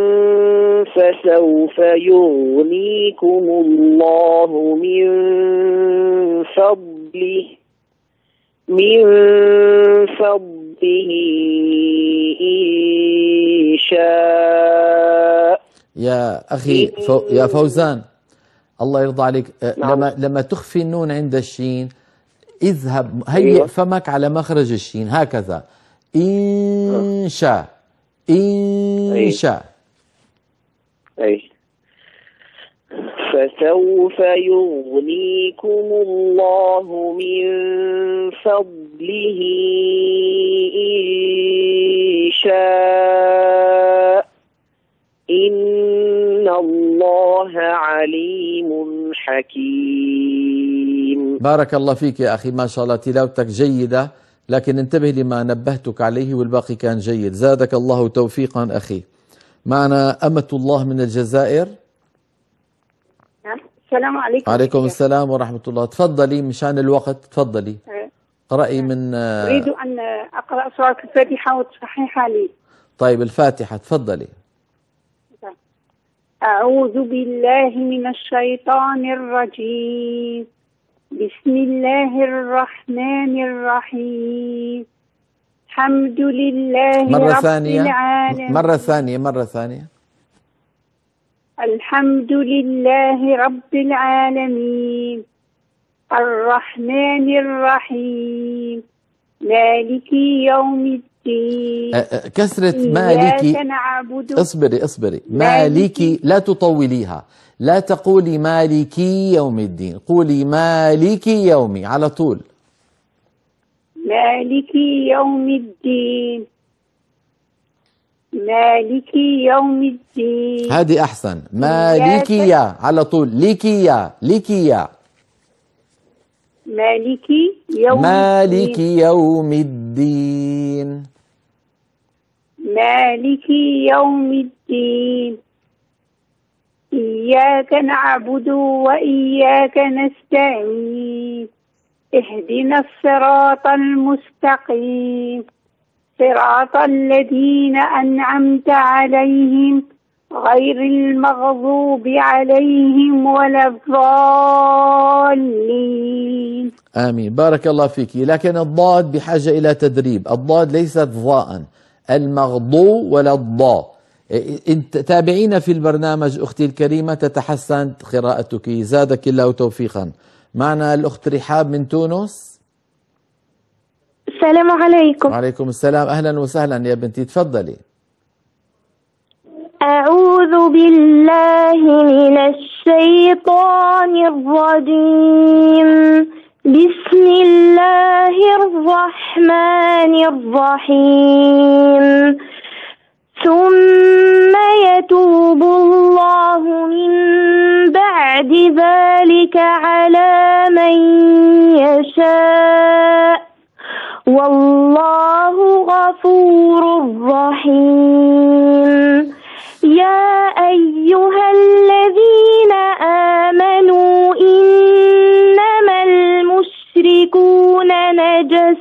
فسوف يغنيكم الله من فضله من فضله إن شاء. يا أخي فو يا فوزان، الله يرضى عليك. نعم. لما لما تخفي النون عند الشين، اذهب هيئ أيوة. فمك على مخرج الشين هكذا. إن شاء إن شاء. أي فسوف يغنيكم الله من فضله إن شاء إن الله عليم حكيم. بارك الله فيك يا أخي، ما شاء الله تلاوتك جيدة، لكن انتبه لما نبهتك عليه والباقي كان جيد. زادك الله توفيقا أخي. معنا أمة الله من الجزائر. السلام عليكم. عليكم السلام ورحمة الله. تفضلي مشان الوقت، تفضلي قرأي من. أريد أن أقرأ سورة الفاتحة وتصحيحها لي. طيب الفاتحة، تفضلي. أعوذ بالله من الشيطان الرجيم. بسم الله الرحمن الرحيم. الحمد لله مرة رب ثانية العالمين. مرة ثانية مرة ثانية. الحمد لله رب العالمين الرحمن الرحيم مالك يوم الدين. كسرة مالكي. إياك نعبد. اصبري اصبري. مالكي لا تطوليها، لا تقولي مالكي يوم الدين، قولي مالكي يومي على طول. مالك يوم الدين مالك يوم الدين. هذه أحسن. مالكية على طول. ليكية ليكية. مالك يوم مالك الدين. يوم الدين. مالك يوم الدين. إياك نعبد وإياك نستعين. اهدنا الصراط المستقيم صراط الذين أنعمت عليهم غير المغضوب عليهم ولا الضالين. آمين. بارك الله فيك. لكن الضاد بحاجة إلى تدريب. الضاد ليست ضاء، المغضو ولا الضاء. انت تابعينا في البرنامج أختي الكريمة، تتحسن قراءتك، زادك الله توفيقا. معنا الأخت رحاب من تونس. السلام عليكم. وعليكم السلام. أهلا وسهلا يا بنتي، تفضلي. أعوذ بالله من الشيطان الرجيم. بسم الله الرحمن الرحيم. ثم يتوب الله من بعد ذلك على من يشاء والله غفور رحيم. يا أيها الذين آمنوا إنما المشركون نجس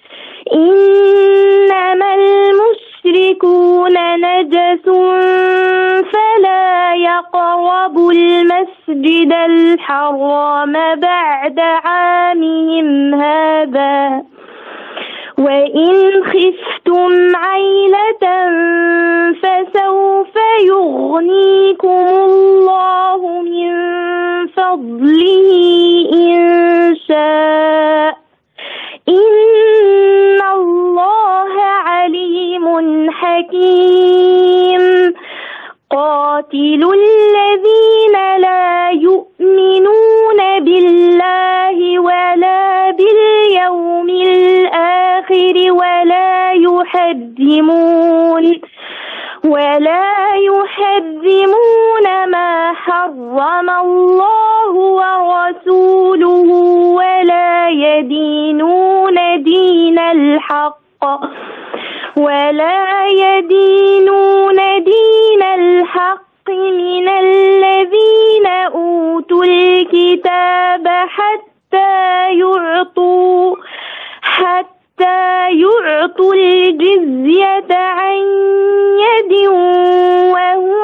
إنما المشركون نجس فلا يقربوا المسجد الحرام بعد عامهم هذا وإن خفتم عيلة فسوف يغنيكم الله من فضله إن شاء إن الله عليم حكيم. قاتلوا الذين لا يؤمنون بالله ولا باليوم الآخر ولا يحرمون ولا يحرمون ما حرم الله ورسوله ولا يدينون دين الحق ولا يدينون دين الحق من الذين أوتوا الكتاب حتى يعطوا حتى يعطوا الجزية عن يد وهم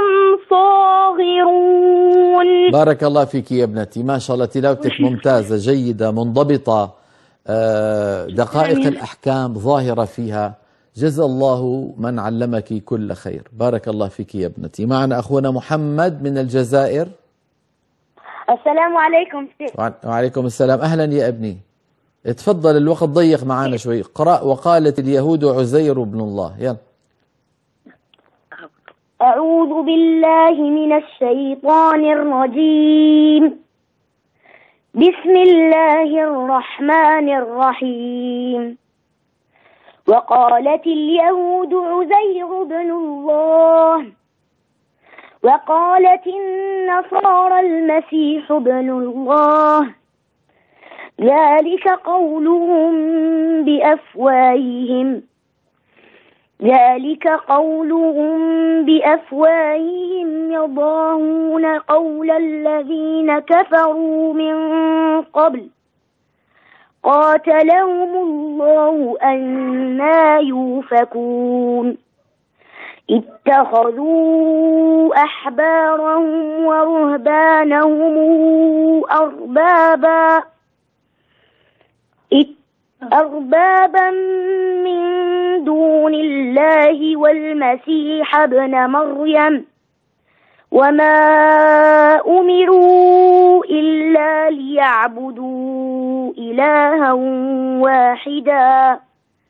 صاغرون. بارك الله فيك يا ابنتي، ما شاء الله تلاوتك ممتازة جيدة منضبطة، دقائق الأحكام ظاهرة فيها. جزا الله من علمك كل خير. بارك الله فيك يا ابنتي. معنا أخونا محمد من الجزائر. السلام عليكم. وعليكم السلام. أهلا يا ابني، اتفضل، الوقت ضيق معانا شوي. قرأ وقالت اليهود عزير ابن الله. يلا. أعوذ بالله من الشيطان الرجيم. بسم الله الرحمن الرحيم. وقالت اليهود عزير ابن الله وقالت النصارى المسيح ابن الله ذلك قولهم بأفواههم ذلك قولهم بأفواههم يضاهون قول الذين كفروا من قبل قاتلهم الله أنى يؤفكون. اتخذوا أحبارهم ورهبانهم أربابا أربابا من دون الله والمسيح ابن مريم وما أمروا إلا ليعبدوا إلها واحدا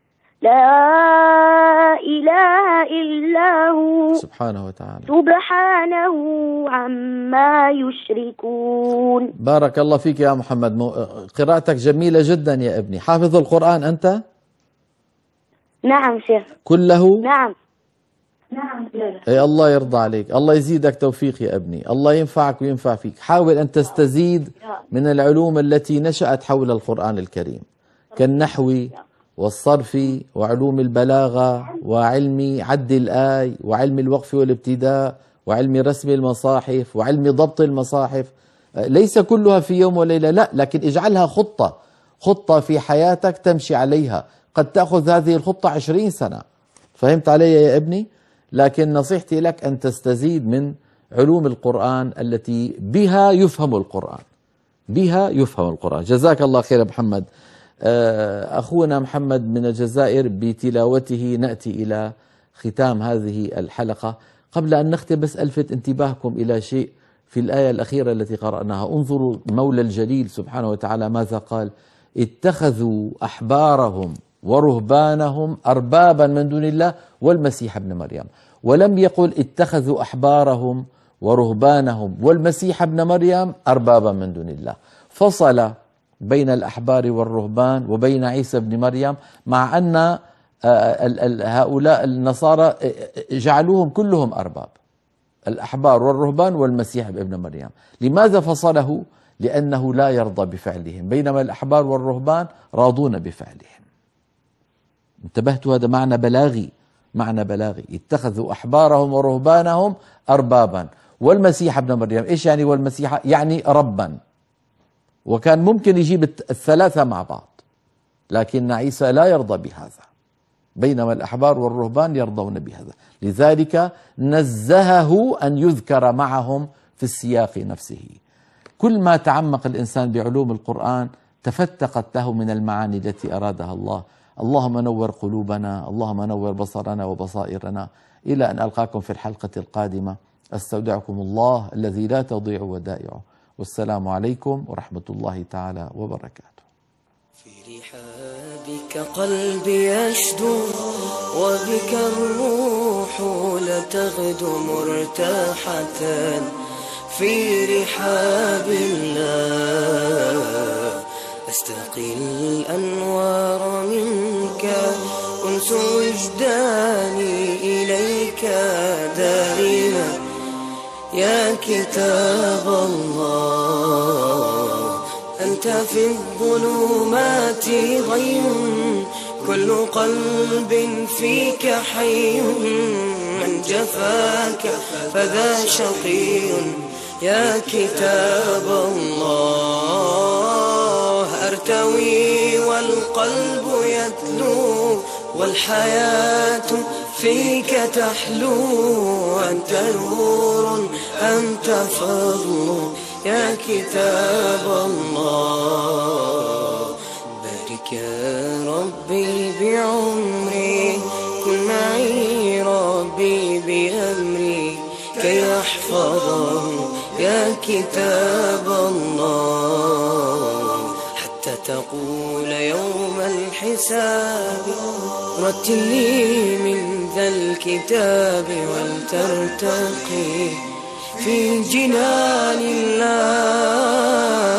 لا إله إلا هو سبحانه وتعالى سبحانه عما يشركون. بارك الله فيك يا محمد، قراءتك جميلة جدا يا ابني. حافظ القرآن أنت؟ نعم شيخ. كله؟ نعم نعم. لا. اي الله يرضى عليك، الله يزيدك توفيق يا ابني، الله ينفعك وينفع فيك. حاول أن تستزيد من العلوم التي نشأت حول القرآن الكريم كالنحو والصرف وعلوم البلاغة وعلم عد الآي وعلم الوقف والابتداء وعلم رسم المصاحف وعلم ضبط المصاحف. ليس كلها في يوم وليلة، لا، لكن اجعلها خطة خطة في حياتك تمشي عليها. قد تأخذ هذه الخطة عشرين سنة. فهمت علي يا ابني؟ لكن نصيحتي لك أن تستزيد من علوم القرآن التي بها يفهم القرآن، بها يفهم القرآن. جزاك الله خير محمد. أخونا محمد من الجزائر بتلاوته نأتي إلى ختام هذه الحلقة. قبل أن نختم بس ألفت انتباهكم إلى شيء في الآية الأخيرة التي قرأناها. انظروا المولى الجليل سبحانه وتعالى ماذا قال: اتخذوا أحبارهم ورهبانهم أربابا من دون الله والمسيح ابن مريم، ولم يقل اتخذوا أحبارهم ورهبانهم والمسيح ابن مريم أربابا من دون الله. فصل بين الأحبار والرهبان وبين عيسى ابن مريم، مع أن هؤلاء النصارى جعلوهم كلهم أرباب، الأحبار والرهبان والمسيح ابن مريم. لماذا فصله؟ لأنه لا يرضى بفعلهم، بينما الأحبار والرهبان راضون بفعلهم. انتبهتوا؟ هذا معنى بلاغي، معنى بلاغي. اتخذوا أحبارهم ورهبانهم أربابا والمسيح ابن مريم. إيش يعني والمسيح؟ يعني ربا. وكان ممكن يجيب الثلاثة مع بعض، لكن عيسى لا يرضى بهذا، بينما الأحبار والرهبان يرضون بهذا. لذلك نزهه أن يذكر معهم في السياق نفسه. كل ما تعمق الإنسان بعلوم القرآن تفتقت له من المعاني التي أرادها الله. اللهم نور قلوبنا، اللهم نور بصرنا وبصائرنا. إلى أن ألقاكم في الحلقة القادمة، أستودعكم الله الذي لا تضيع ودائعه، والسلام عليكم ورحمة الله تعالى وبركاته. في رحابك قلبي يشدو وبك الروح لتغدو مرتاحة، في رحاب الله أستقي الأنوار منك، أنس وجداني إليك دائما يا كتاب الله. أنت في الظلمات غيم، كل قلب فيك حي، من جفاك فذا شقي يا كتاب الله. أرتوي والقلب يتلو والحياة فيك تحلو، أنت نور أنت فضل يا كتاب الله. بارك يا ربي بعمري، كن معي ربي بأمري، كي أحفظه يا كتاب الله. حتى تقول يوم الحساب رتل لي من ذا الكتاب، ولترتقي في جنان الله.